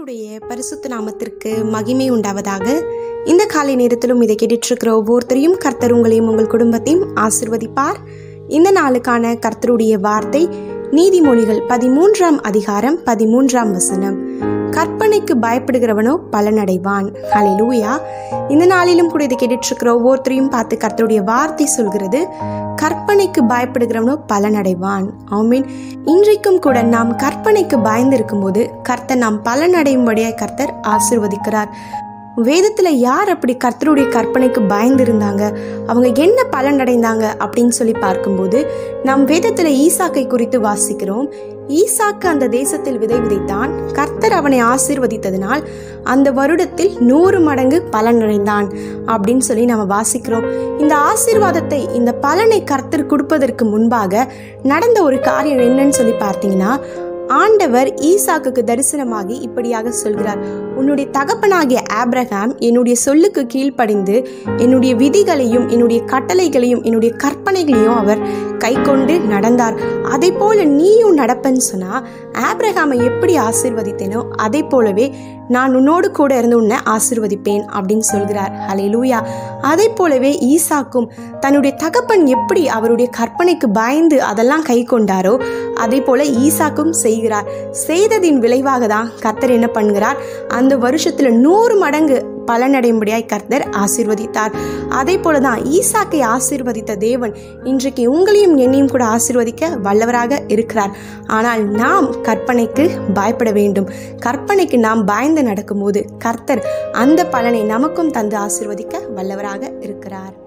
கர்த்தருடைய பரிசுத்த நாமத்திற்கு மகிமை உண்டாவதாக. இந்த காலை நேரத்திலும் இதை கேட்டுட்டு ஒவ்வொருத்தரையும் கர்த்தர் உங்களையும் உங்கள் குடும்பத்தையும் ஆசிர்வதிப்பார். இந்த நாளுக்கான கர்த்தருடைய வார்த்தை நீதிமொழிகள் 13ஆம் அதிகாரம் 13ஆம் வசனம். கற்பனைக்கு பயப்படுகிறவனோ பலனடைவான். ஹல்லேலூயா. இந்த நாளிலும் கூட இதை கேட்டுட்டு ஒவ்வொருத்தரையும் பார்த்து கர்த்தருடைய வார்த்தை சொல்கிறது, கற்பனைக்கு பயப்படுகிறவனோ பலனடைவான். ஆமீன். இன்றைக்கும் கூட நாம் கற்பனைக்கு பயந்து இருக்கும்போது கர்த்தர் நாம் பலனடையும்படியாய் கர்த்தர் ஆசீர்வதிக்கிறார். வேதத்துல யார் அப்படி கர்த்தருடைய கற்பனைக்கு பயந்து இருந்தாங்க, அவங்க என்ன பலன் அடைந்தாங்க அப்படின்னு சொல்லி பார்க்கும்போது நாம் வேதத்துல ஈசாக்கை குறித்து வாசிக்கிறோம். ஈசாக்கு அந்த தேசத்தில் விதை விதைத்தான். கர்த்தர் அவனை ஆசீர்வதித்ததினால் அந்த வருடத்தில் 100 மடங்கு பலன் அடைந்தான் அப்படின்னு சொல்லி நம்ம வாசிக்கிறோம். இந்த ஆசீர்வாதத்தை, இந்த பலனை கர்த்தர் கொடுப்பதற்கு முன்பாக நடந்த ஒரு காரியம் என்னன்னு சொல்லி பார்த்தீங்கன்னா, ஆண்டவர் ஈசாக்குக்கு தரிசனமாகி இப்படியாக சொல்கிறார், உன்னுடைய தகப்பனாகிய ஆபிரகாம் என்னுடைய சொல்லுக்கு கீழ்ப்படிந்து என்னுடைய விதிகளையும் என்னுடைய கட்டளைகளையும் என்னுடைய கற்பனைகளையும் அவர் கை கொண்டு நடந்தார். அதை போல நீயும் நடப்பன்னு சொன்னா, ஆபிரகாமை எப்படி ஆசீர்வதித்தேனோ அதை போலவே நான் உன்னோடு கூட இருந்து உன்னை ஆசீர்வதிப்பேன் அப்படின்னு சொல்கிறார். ஹல்லேலூயா. அதை போலவே ஈசாக்கும் தன்னுடைய தகப்பன் எப்படி அவருடைய கற்பனைக்கு பயந்து அதெல்லாம் கை கொண்டாரோ அதே போல ஈசாக்கும் செய்கிறார். செய்ததின் விளைவாக தான் கர்த்தர் என்ன பண்ணுகிறார், அந்த வருஷத்துல 100 மடங்கு பலனடையும்படியாய் கர்த்தர் ஆசீர்வதித்தார். அதே போலதான் ஈசாக்கை ஆசீர்வதித்த தேவன் இன்றைக்கு உங்களையும் என்னையும் கூட ஆசீர்வதிக்க வல்லவராக இருக்கிறார். ஆனால் நாம் கற்பனைக்கு பயப்பட வேண்டும். கற்பனைக்கு நாம் பயந்து நடக்கும்போது கர்த்தர் அந்த பலனை நமக்கும் தந்து ஆசீர்வதிக்க வல்லவராக இருக்கிறார்.